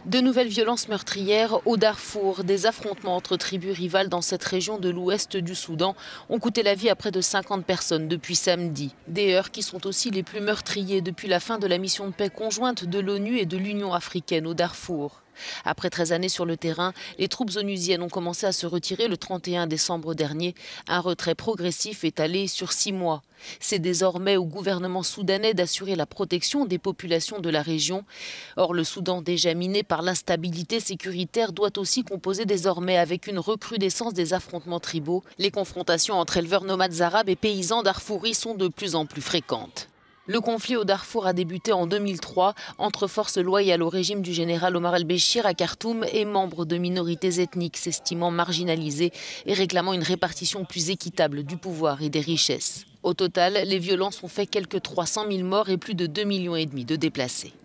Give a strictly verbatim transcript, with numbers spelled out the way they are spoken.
De nouvelles violences meurtrières au Darfour. Des affrontements entre tribus rivales dans cette région de l'ouest du Soudan ont coûté la vie à près de cinquante personnes depuis samedi. Des heurts qui sont aussi les plus meurtriers depuis la fin de la mission de paix conjointe de l'ONU et de l'Union africaine au Darfour. Après treize années sur le terrain, les troupes onusiennes ont commencé à se retirer le trente et un décembre dernier, un retrait progressif étalé sur six mois. C'est désormais au gouvernement soudanais d'assurer la protection des populations de la région. Or, le Soudan, déjà miné par l'instabilité sécuritaire, doit aussi composer désormais avec une recrudescence des affrontements tribaux. Les confrontations entre éleveurs nomades arabes et paysans darfouris sont de plus en plus fréquentes. Le conflit au Darfour a débuté en deux mille trois entre forces loyales au régime du général Omar el-Béchir à Khartoum et membres de minorités ethniques s'estimant marginalisées et réclamant une répartition plus équitable du pouvoir et des richesses. Au total, les violences ont fait quelques trois cent mille morts et plus de deux millions et demi de déplacés.